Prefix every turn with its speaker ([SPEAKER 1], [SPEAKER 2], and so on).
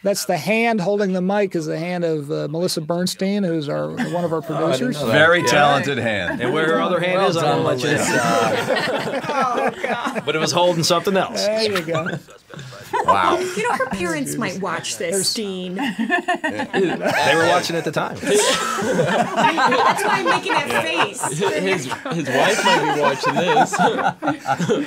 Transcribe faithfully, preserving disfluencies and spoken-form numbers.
[SPEAKER 1] That's the hand holding the mic is the hand of uh, Melissa Bernstein, who's our one of our producers.
[SPEAKER 2] Oh, very yeah. talented hand.
[SPEAKER 3] And where her other hand well is, I won't let you know.
[SPEAKER 4] Oh, God.
[SPEAKER 3] But it was holding something else.
[SPEAKER 1] There you go.
[SPEAKER 2] Wow.
[SPEAKER 4] You know, her parents might watch this, Dean.
[SPEAKER 3] They were watching at the time.
[SPEAKER 4] That's why I'm making that
[SPEAKER 5] yeah.
[SPEAKER 4] face.
[SPEAKER 5] His, his wife might be watching this.